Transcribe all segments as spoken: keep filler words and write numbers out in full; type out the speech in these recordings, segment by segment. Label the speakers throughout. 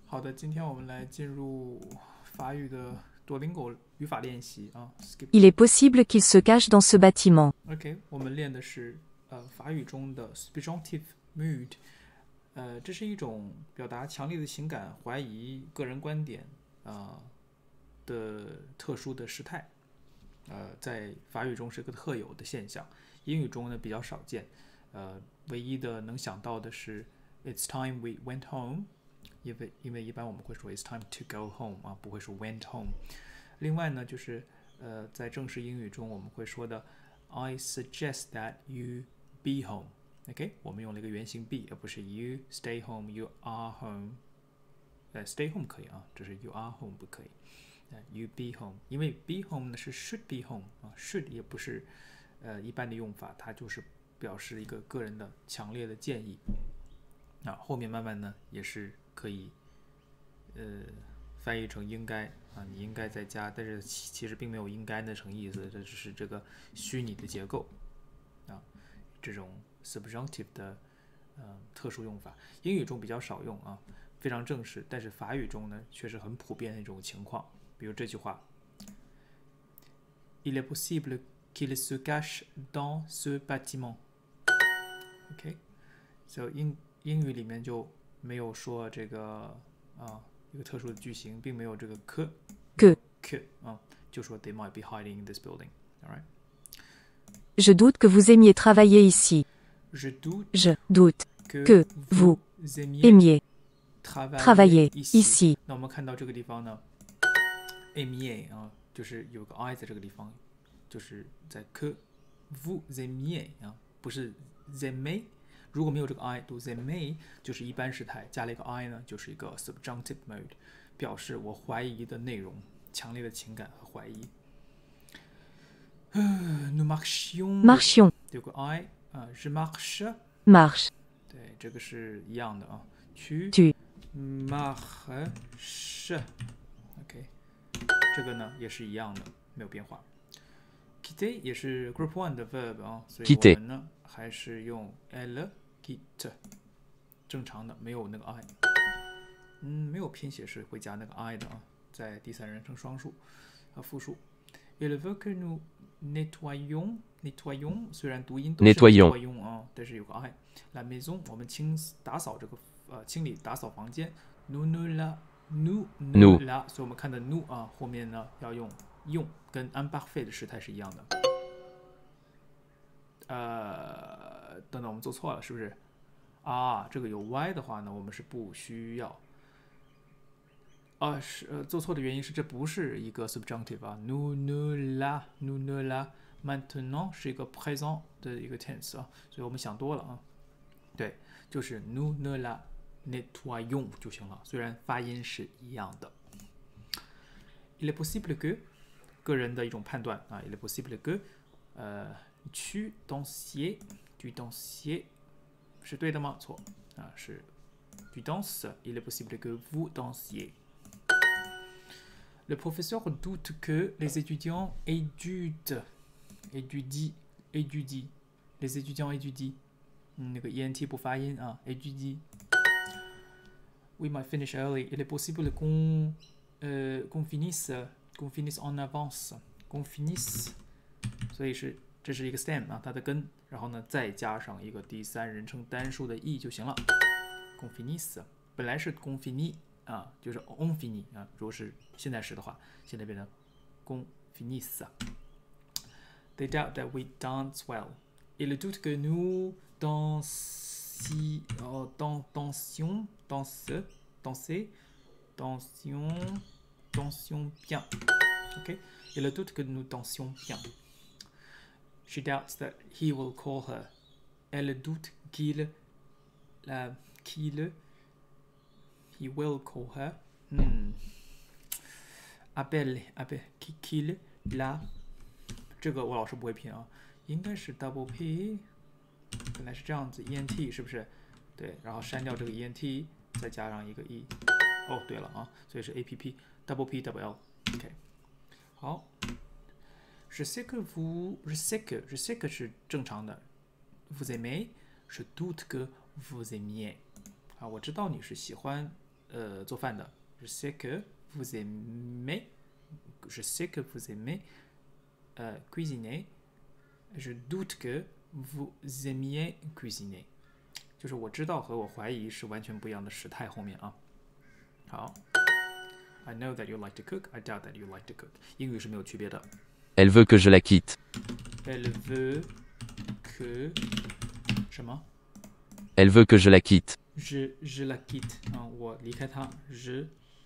Speaker 1: 好的，今天我们来进入法语的多邻国语法练习啊。Skip.
Speaker 2: Il est possible qu'il se cache dans ce bâtiment.
Speaker 1: OK， 我们练的是呃法语中的 subjunctive mood， 呃，这是一种表达强烈的情感、怀疑个人观点啊、呃、的特殊的时态，呃，在法语中是个特有的现象，英语中呢比较少见。呃，唯一的能想到的是 It's time we went home。因为因为一般我们会说 It's time to go home 啊，不会说 went home。另外呢，就是呃，在正式英语中我们会说的 I suggest that you be home。OK， 我们用了一个原形 be， 而不是 you stay home，you are home。呃 ，stay home 可以啊，只是 you are home 不可以。呃 you be home， 因为 be home 呢是 should be home 啊 ，should 也不是呃一般的用法，它就是表示一个个人的强烈的建议。啊，后面慢慢呢也是可以，呃，翻译成应该啊，你应该在家，但是其实并没有应该那层意思，这只是这个虚拟的结构啊，这种 subjunctive 的呃特殊用法，英语中比较少用啊，非常正式，但是法语中呢却是很普遍的一种情况，比如这句话 ，Il est possible qu'il se cache dans ce bâtiment。OK，so、英英语里面就没有说这个啊一个特殊的句型，并没有这个 que
Speaker 2: Que
Speaker 1: que 啊，就说 they might be hiding in this building. All right.
Speaker 2: Je doute que vous aimiez travailler ici.
Speaker 1: Je doute
Speaker 2: Je doute
Speaker 1: que,
Speaker 2: que
Speaker 1: vous
Speaker 2: vous
Speaker 1: aimiez
Speaker 2: aimiez
Speaker 1: travailler
Speaker 2: travailler
Speaker 1: ici.
Speaker 2: ici.
Speaker 1: 那我们看到这个地方呢 ，aimiez 啊，就是有个 i 在这个地方，就是在 que vous aimiez 啊，不是 aimez。如果没有这个 i， 读 aimez 就是一般时态，加了一个 i 呢，就是一个 subjunctive mode， 表示我怀疑的内容，强烈的情感和怀疑。Nous marchions，
Speaker 2: Marchions
Speaker 1: 有个 i 啊 ，je marche，
Speaker 2: marche
Speaker 1: 对，这个是一样的啊。Tu
Speaker 2: tu
Speaker 1: marches，OK， 这个呢也是一样的，没有变化。quitter 也是 group one 的 verb 啊，所以我们呢还是用 elle quitte， 正常的，没有那个 i， 嗯，没有拼写是会加那个 i 的啊，在第三人称双数和复数。Il veut que nous nettoyions nettoyions， 虽然读音都是 nettoyions 啊，但是有个 i。La maison， 我们清打扫这个呃清理打扫房间。Nous ne la nous ne la， 所以我们看的 nous 啊，后面呢要用用，跟 imparfait 的时态是一样的。呃，等等，我们做错了，是不是？啊，这个有 y 的话呢，我们是不需要。啊，是呃，做错的原因是这不是一个 subjunctive 啊 ，nous ne la nous ne la maintenant 是一个 présent 的一个 tense 啊，所以我们想多了啊。对，就是 nous ne la nettoyons 就行了，虽然发音是一样的。Il est possible que 个人的一种判断啊 ，il est possible que 呃 tu dansiez tu dansiez 是对的吗？错啊，是 tu danses。Il est possible que vous dansiez。Le professeur doute que les étudiants étudient étudient étudient les étudiants étudient 嗯，那个 ent 不发音啊 étudient。We might finish early. Il est possible qu'on euh, qu'on finisse qu'on finisse en avance qu'on finisse， 所以是这是一个 stem 啊，它的根，然后呢再加上一个第三人称单数的 e 就行了。qu'on finisse 本来是 qu'on finit 啊，就是 on finit 啊，如果是现在时的话，现在变成 qu'on finisse。They doubt that we dance well. Ils doutent que nous dansions, oh, dans, dansions, danse, danser, dansions, dansions bien. Okay? Ils doutent que nous dansions bien. She doubts that he will call her. Elle doute qu'il, uh, qu'il, he will call her. Hmm. Appelle, appelle, qu'il, la. 这个我老是不会拼啊，应该是 double p， 本来是这样子 ent 是不是？对，然后删掉这个 ent， 再加上一个 e。哦，对了啊，所以是 app double p double l。OK， 好。Je sais que vous, je sais que, je sais que 是正常的。Vous aimez, je doute que vous aimiez。啊，我知道你是喜欢呃做饭的。Je sais que vous aimez, je sais que vous aimez euh, cuisiner. Je doute que vous aimiez cuisiner. 就是我知道和我怀疑是完全不一样的时态后面啊。好 ，I know that you like to cook. I doubt that you like to cook. 英语是没有区别的。
Speaker 3: Elle veut que je la quitte.
Speaker 1: Elle veut que 什么
Speaker 3: Elle veut que je la quitte.
Speaker 1: Je je la quitte 啊，我离开她。Je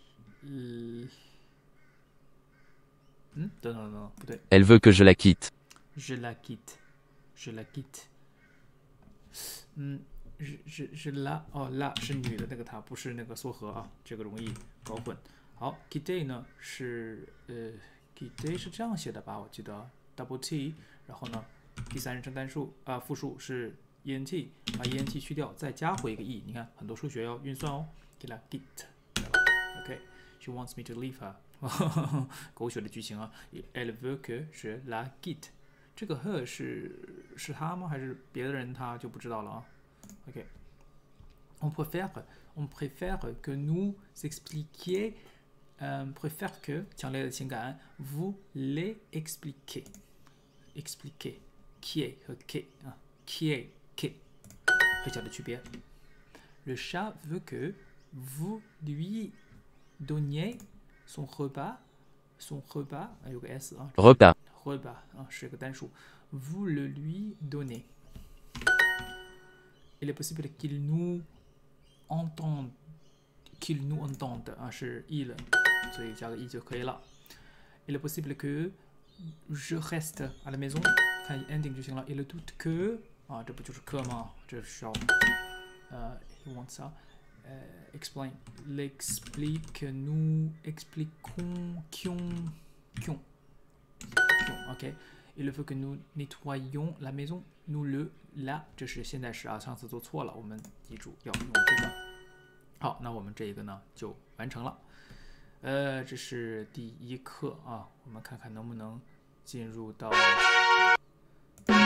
Speaker 1: 嗯，等等等，不对。
Speaker 3: Elle veut que je la quitte.
Speaker 1: Je la quitte. Je la quitte. 嗯。是是是拉哦，拉是女的那个她，不是那个缩合啊，这个容易搞混。好 ，quitter 呢是呃 ，quitter 是这样写的吧？我记得 double t， 然后呢，第三人称单数啊、呃、复数是 ent， 把 ent 去掉，再加回一个 e。你看很多数学要运算哦。给它 git，OK，she wants me to leave her 狗血的剧情啊 ，elle veut que je la quitte。这个 her 是是他吗？还是别的人他就不知道了啊？ Ok. On préfère, on préfère que nous expliquiez, euh, préfère que, 强烈的情感 vous les expliquez. Expliquer. Qui est 和 qui 啊 qui est qui 很小的区别。Le chat veut que vous lui donniez son repas, son repas, 有个 s 啊
Speaker 3: Repas.
Speaker 1: repas 啊是个单数 vous le lui donnez. Il est possible qu'il nous entende, qu'il nous entende 啊是 e 了，所以加个 e 就可以了。Il est possible que je reste à la maison， 看 ending 就行了。Il doute que 啊，这不就是 que 吗？这需要呃 he wants 啊，呃 explain l'explique nous expliquons quions quions quions OK。Il faut que nous nettoyions la maison. Nous le la 这是现在时啊，上次做错了，我们记住要用这个。好，那我们这个呢就完成了。呃，这是第一课啊，我们看看能不能进入到。哦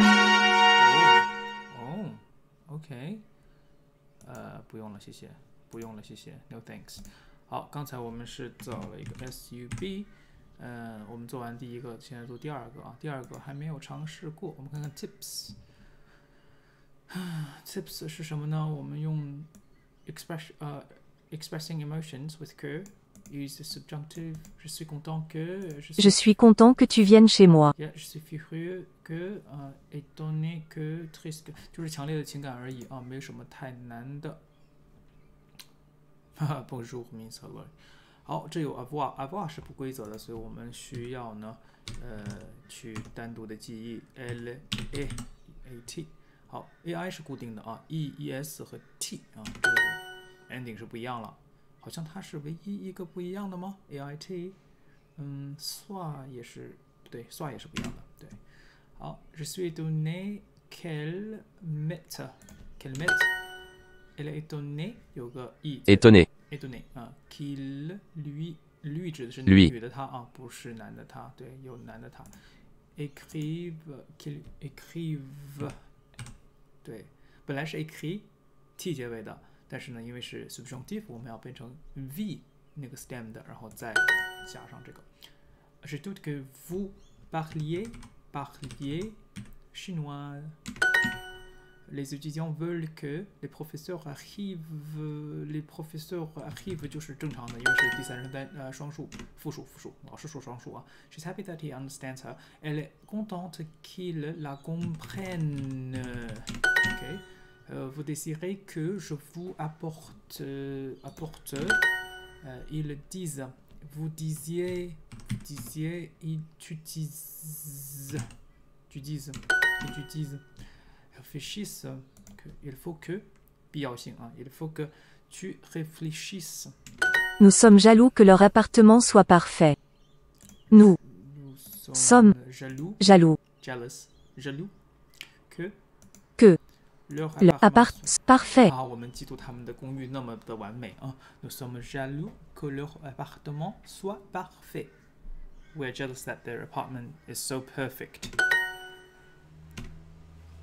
Speaker 1: 哦 ，OK， 呃，不用了，谢谢，不用了，谢谢 ，No thanks。好，刚才我们是找了一个 S U B。嗯，我们做完第一个，现在做第二个啊。第二个还没有尝试过，我们看看 tips。tips 是什么呢？我们用 express 呃、uh, expressing emotions with que use the subjunctive. Je suis content que.
Speaker 2: Je suis, je suis content que tu viennes chez moi.
Speaker 1: Yeah, je suis furieux que, 呃、uh, étonné que, triste que， 就是强烈的情感而已啊，没有什么太难的。哈哈 ，Bonjour, Miss Hello。好，这有 avoir，avoir 是不规则的，所以我们需要呢，呃，去单独的记忆 l a a t。好 ，a i 是固定的啊 ，e e s 和 t 啊，这个 ending 是不一样了。好像它是唯一一个不一样的吗 ？a i t， 嗯 ，soit 也是不对 ，soit 也是不一样的。对，好 ，je suis étonné qu'elle mette qu'elle mette，elle est étonnée 有个 e。étonné。étonné 啊 qu'il lui lui 指的是女的他啊，不是男的他，对，有男的他。écrive qu'il écrive， 对，本来是 écrit t 结尾的，但是呢，因为是 subjunctive， 我们要变成 v 那个 stem 的，然后再加上这个。Je doute que vous parliez parliez chinois. Les étudiants veulent que les professeurs arrivent. Les professeurs arrivent 就是正常的，因为是第三人单呃双数复数复数，老师说双数啊。She's happy that he understands her. Elle est contente qu'il la comprenne. Ok. Euh, vous désirez que je vous apporte euh, apporte. Euh, ils disent. Vous disiez. Vous disiez. Ils tu dises. Tu dises. Et tu dises. Réfléchissent que il faut que 必要性啊 il faut que tu réfléchisses.
Speaker 2: Nous sommes jaloux que leur appartement soit parfait. Nous,
Speaker 1: Nous sommes,
Speaker 2: sommes
Speaker 1: jaloux,
Speaker 2: jaloux
Speaker 1: jealous, jaloux que
Speaker 2: que
Speaker 1: leur
Speaker 2: leur appart parfait.
Speaker 1: 啊，我们记住他们的公寓那么的完美啊。Nous sommes jaloux que leur appartement soit parfait. We are jealous that their apartment is so perfect.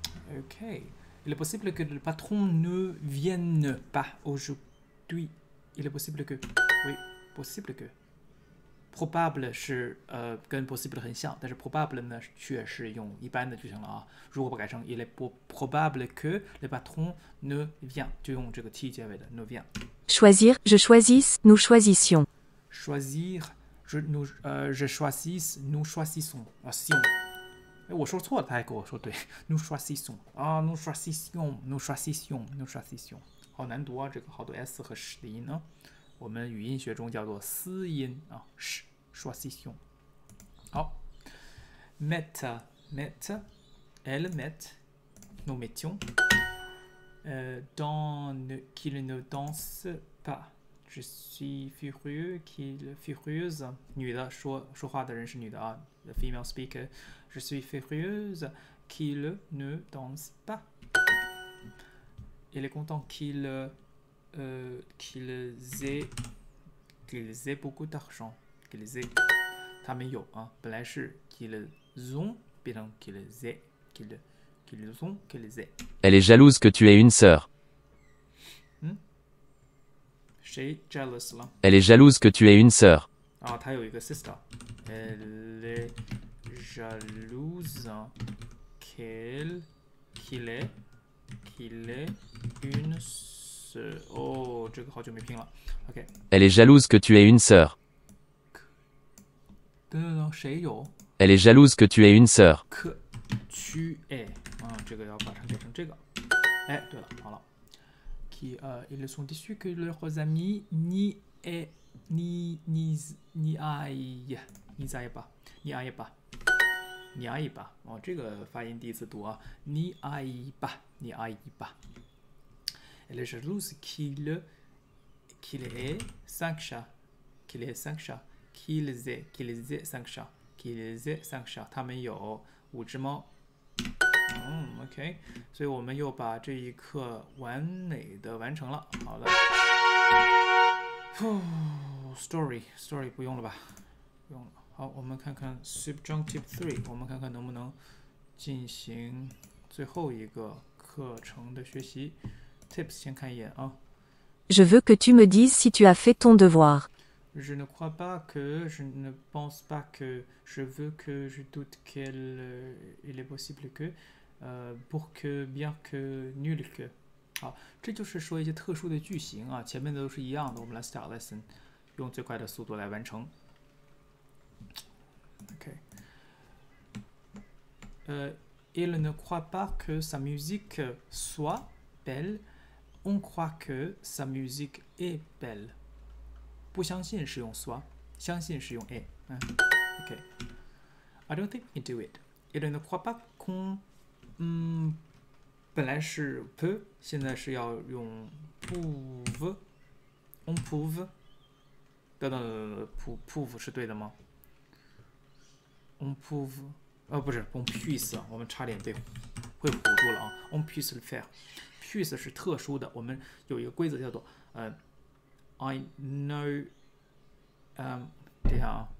Speaker 1: Ok. Il est possible que le patron ne vienne pas aujourd'hui. il est possible que， oui possible que。probable 是呃跟 possible 很像，但是 probable 呢却是用一般的句型了啊。如果不改成 il est probable que le patron ne vient， 就用这个 t 结尾的 ne vient。
Speaker 2: choisir, je choisisse, nous choisissions.
Speaker 1: choisir, je nous 呃 je choisis, nous choisissons 啊 sion。哎，我说错了，他还给我说对 nous choisissons 啊 nous choisissions, nous choisissions, nous choisissions。好难读啊，这个好多 s 和 sh 的音呢。我们语音学中叫做思音啊 sh choisissions。好 met met elle met nous mettions euh, dans ne, qu'il ne danse pas je suis furieux qu'il furieuse 女的说说话的人是女的啊 the female speaker je suis furieuse qu'il ne danse pas elle est content qu'il euh, qu'ils aient qu'ils aient beaucoup d'argent qu'ils aient 他们有啊本来是 qu'ils ont 变成 qu'ils aient qu'ils qu'ils ont qu'ils aient
Speaker 3: Elle est jalouse que tu aies une sœur.
Speaker 1: 嗯谁 jealous 了
Speaker 3: Elle est jalouse que tu aies une sœur.
Speaker 1: 啊他有一个 sister elle est jalouse qu'elle qu'il est qu'il est une sœur哦这个好久没拼了 OK
Speaker 3: Elle est jalouse que tu aies une sœur.
Speaker 1: 等等等谁有
Speaker 3: Elle est jalouse que tu aies une sœur.
Speaker 1: que tu es 啊这个要把它变成这个哎对了好了 qui euh, ils sont déçus que leurs amis n'y aient ni ni ni aillent ni aillent pas ni aillent pas ni aillent pas 哦这个发音第一次读啊 ni aillent pas ni aillent pas elle est jalouse qu'il qu'il ait cinq chats qu'il ait cinq chats qu'ils aient qu'ils aient cinq chats qu'ils aient cinq chats 他们有五只猫嗯 OK 所以我们又把这一课完美的完成了好的 story story 不用了吧不用了好我们看看 subjunctive three 我们看看能不能进行最后一个课程的学习 tips 先看一眼啊
Speaker 2: Je veux que tu me dises si tu as fait ton devoir.
Speaker 1: Je ne crois pas que, je ne pense pas que, je veux que, je doute qu'il euh, il est possible que, euh, pour que, bien que, nul que。好，这就是说一些特殊的句型啊，前面的都是一样的。我们来 start lesson， 用最快的速度来完成。OK。呃 il ne croit pas que sa musique soit belle. On croit que sa musique est belle. 不相信是用 soit， 相信是用 est。嗯 OK。I don't think we do it. Il ne croit pas qu'on， 嗯，本来是 peut， 现在是要用 prouve。On prouve。等等等等 ，prove 是对的吗 ？On prouve， 呃，不是 ，on puisse， 我们差点被会唬住了啊。On puisse le faire。puisse 是特殊的，我们有一个规则叫做呃。I know, um, 等一下啊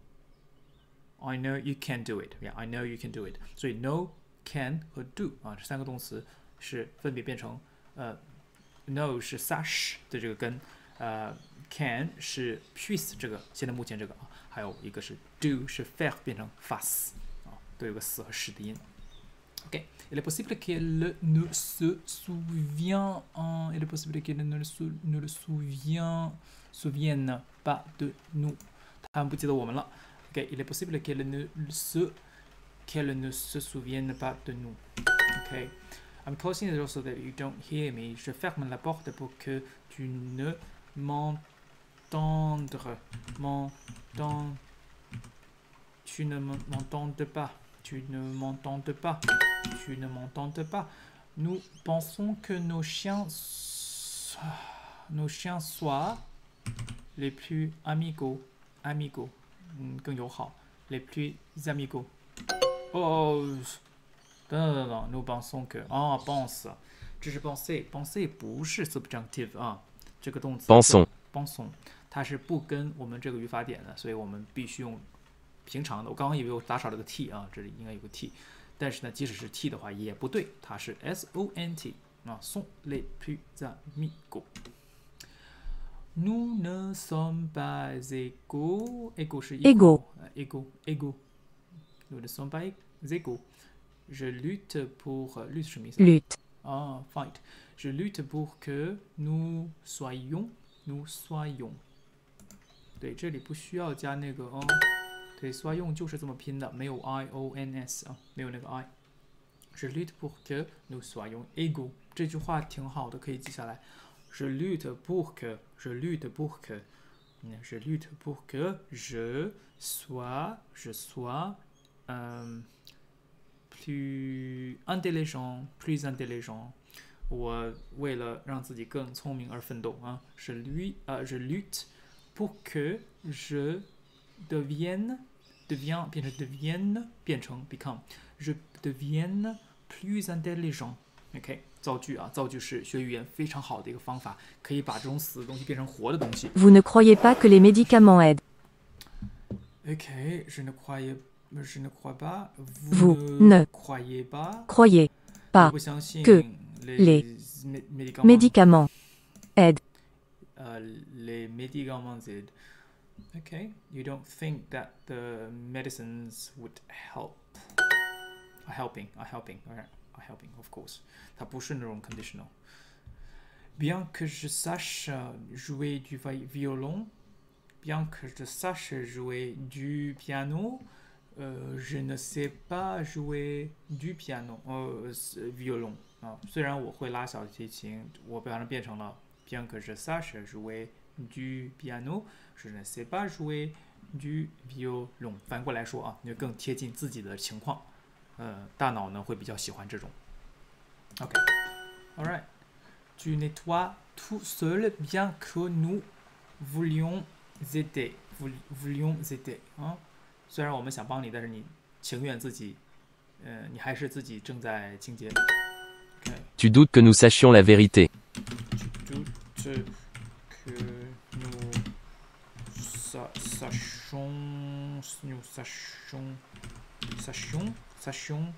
Speaker 1: I know you can do it. Yeah, I know you can do it. 所以 know, can 和 do 啊，这三个动词是分别变成呃 know 是 sash 的这个根，呃 can 是 puisse 这个现在目前这个啊，还有一个是 do 是 faire 变成 fasse 啊，都有个 s 和 sh 的音。OK, il est possible qu'elle ne se souvient, hein, il est possible qu'elle ne, ne le souvient, souvienne pas de nous. 他们不记得我们了。OK, il est possible qu'elle ne se, qu'elle ne se souvienne pas de nous. OK, I'm closing the door so that you don't hear me. Je ferme la porte pour que tu ne m'entendes, m'entends, tu ne m'entendes pas. Tu ne m'entends pas. Tu ne m'entends pas. Nous pensons que nos chiens, nos chiens soient les plus amigos, amigos, 更友好 les plus amigos. Oh, 等等等等 nous pensons que 啊 pense 这是 penser penser 不是 subjunctive 啊，这个动词
Speaker 3: Pensons
Speaker 1: pensons 它是不跟我们这个语法点的，所以我们必须用平常的。我刚刚以为我打少了个 t 啊，这里应该有个 t， 但是呢，即使是 t 的话也不对，它是 s o n t 啊 sont les plus amigos。 Nous ne sommes pas égaux. Égaux是
Speaker 2: Égaux.
Speaker 1: Égaux. Égaux. Nous ne sommes pas égaux. Je lutte pour lutte 什么意思
Speaker 2: lutte,
Speaker 1: 啊 fight. Je lutte pour que nous soyons nous soyons. 对，这里不需要加那个哦。对，soyons 就是这么拼的，没有 i o n s 啊，没有那个 i。Je lutte pour que nous soyons égaux. 这句话挺好的，可以记下来。Je lutte pour que, je lutte pour que, je lutte pour que je sois, je sois euh, plus intelligent, plus intelligent. 我为了让自己更聪明而奋斗啊。Je lui, euh, je lutte pour que je devienne, deviens 变成 devienne 变成 become, je devienne plus intelligent. OK， 造句啊，造句是学语言非常好的一个方法，可以把这种死的东西变成活的东西。
Speaker 2: vous ne croyez pas que les médicaments aident.
Speaker 1: OK， je ne croyais, je ne crois pas,
Speaker 2: Vous
Speaker 1: vous
Speaker 2: ne
Speaker 1: croyez pas,
Speaker 2: Croyez
Speaker 1: 我
Speaker 2: pas
Speaker 1: 不相信
Speaker 2: que
Speaker 1: les,
Speaker 2: les
Speaker 1: mé- médicaments,
Speaker 2: médicaments aident.
Speaker 1: 呃 les médicaments aident. OK, you don't think that the medicines would help. Are helping, are helping, are are helping, of course. 它不是那种 conditional. Bien que je sache jouer du vi- violon, bien que je sache jouer du piano, euh, je ne sais pas jouer du piano, euh, violon. 啊，虽然我会拉小提琴，我把它变成了 bien que je sache jouer du piano, je ne sais pas jouer du violon. 反过来说啊，就更贴近自己的情况。呃，大脑呢会比较喜欢这种。OK, all right. Tu nettoies tout seul, bien que nous voulions aider, voulions aider. 啊，虽然我们想帮你，但是你情愿自己，呃，你还是自己正在清洁。OK.
Speaker 3: Tu doutes que nous sachions la vérité.
Speaker 1: Tu doutes que nous sa sachions, nous sachions, sachions, sachions.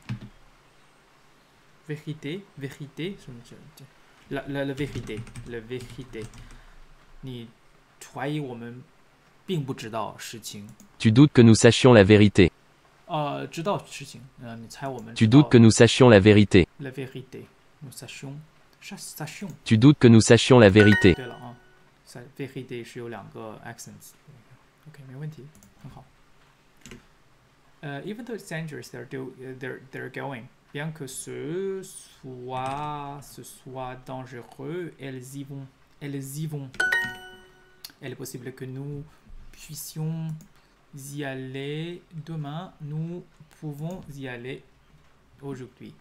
Speaker 1: Vérité, vérité, 什么叫 la la la vérité, la vérité. 你怀疑我们并不知道事情，
Speaker 3: Tu doutes que nous sachions la vérité.
Speaker 1: 呃，知道事情，呃，你猜我们
Speaker 3: Tu
Speaker 1: 知道
Speaker 3: doutes que nous sachions la vérité.
Speaker 1: la vérité, nous sachions, sachions.
Speaker 3: Tu doutes que nous sachions la vérité.
Speaker 1: 对了啊 ，vérité 是有两个 accents。OK， 没问题，很好。呃、uh, ，even though it's dangerous, they're do, they're they're going. Bien que ce soit ce soit dangereux, elles y vont, elles y vont. Il est possible que nous puissions y aller demain. Nous pouvons y aller aujourd'hui.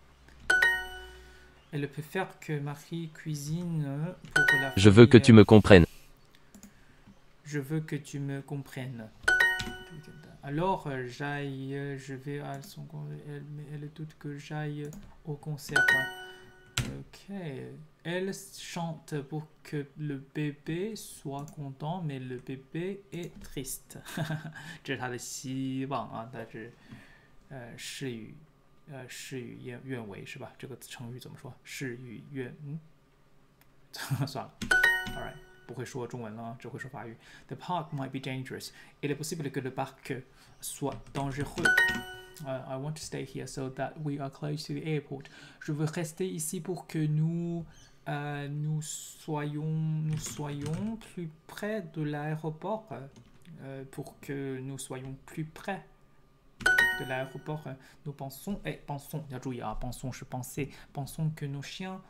Speaker 1: Elle préfère que Marie cuisine pour la famille.
Speaker 3: Je veux que tu me comprennes.
Speaker 1: Je veux que tu me comprennes. Alors, j'aille, je vais à son elle, elle doute que j'aille au concert. Ok. Elle chante pour que le bébé soit content, mais le bébé est triste. 这是他的希望啊，但是呃事与呃事与愿愿违是吧？这个成语怎么说？事与愿嗯，算了。All right， 不会说中文了，只会说法语。The park might be dangerous. Il est possible que le parc soit dangereux. Uh, I want to stay here so that we are close to the airport. Je veux rester ici pour que nous euh, nous soyons nous soyons plus près de l'aéroport. Euh, pour que nous soyons plus près de l'aéroport. Nous pensons, eh, pensons, 要注意啊 pensons 是 penser, pensons que nos chiens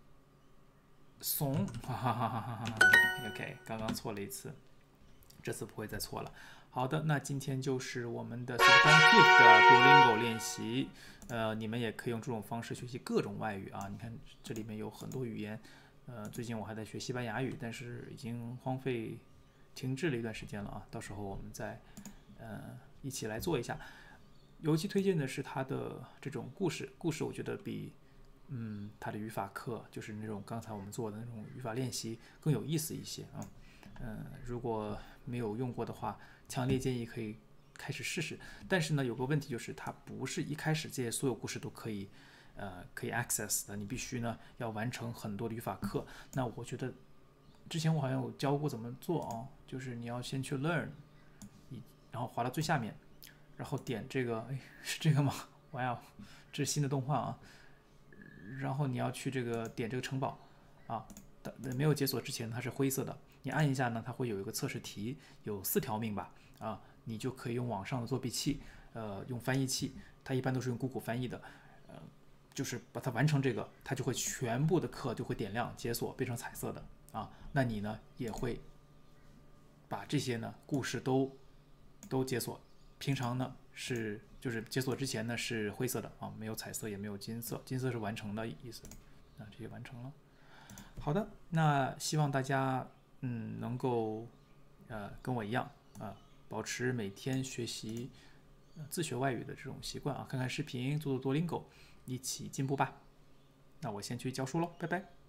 Speaker 1: sont OK 刚刚错了一次，这次不会再错了。好的，那今天就是我们的 subjunctive 的 Duolingo 练习。呃，你们也可以用这种方式学习各种外语啊。你看这里面有很多语言。呃，最近我还在学西班牙语，但是已经荒废停滞了一段时间了啊。到时候我们再呃一起来做一下。尤其推荐的是它的这种故事，故事我觉得比嗯它的语法课，就是那种刚才我们做的那种语法练习更有意思一些啊。嗯、呃，如果没有用过的话，强烈建议可以开始试试。但是呢，有个问题就是，它不是一开始这些所有故事都可以，呃，可以 access 的。你必须呢要完成很多的语法课。那我觉得之前我好像有教过怎么做啊，就是你要先去 learn， 然后滑到最下面，然后点这个，哎，是这个吗？哇哦，这是新的动画啊。然后你要去这个点这个城堡啊，没有解锁之前它是灰色的，你按一下呢，它会有一个测试题，有四条命吧，啊，你就可以用网上的作弊器，呃，用翻译器，它一般都是用 Google 翻译的，呃，就是把它完成这个，它就会全部的课就会点亮解锁，变成彩色的啊，那你呢也会把这些呢故事都都解锁，平常呢是就是解锁之前呢是灰色的啊，没有彩色也没有金色，金色是完成的意思，那这些完成了。好的，那希望大家嗯能够呃跟我一样啊、呃，保持每天学习、呃、自学外语的这种习惯啊，看看视频，做做多邻狗，一起进步吧。那我先去教书喽，拜拜。